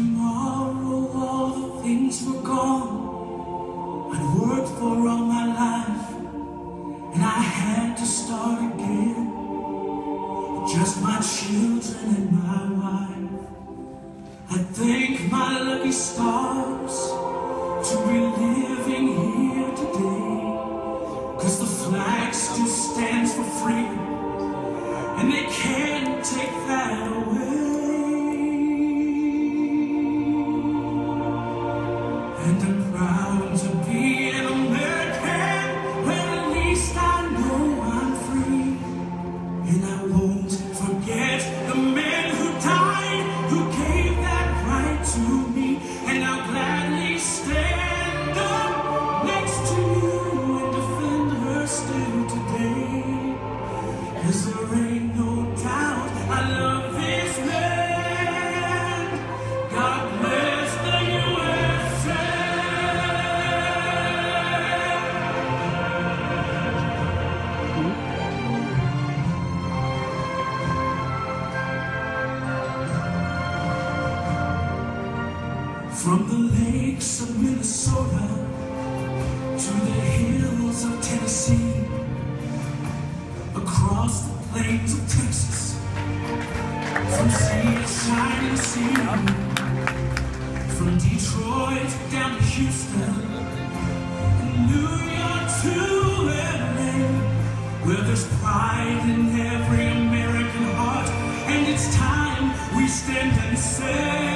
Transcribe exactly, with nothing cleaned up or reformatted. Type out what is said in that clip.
tomorrow all the things were gone I'd worked for all my life, and I had to start again. Just my children and my wife. I thank my lucky stars to be living here today, 'cause the flag still stands for freedom, and they can't take that away. And I'm proud to be an American, where at least I know I'm free. And I won't forget the men who died, who gave that right to me. And I'll gladly stand up next to you and defend her still today. 'Cause there ain't no doubt I love this land. God bless the U S A. From the lakes of Minnesota to the hills of Tennessee, across the plains of Texas, from sea to shining sea, from Detroit down to Houston, and New York to L A, where there's pride in every American heart, and it's time we stand and say,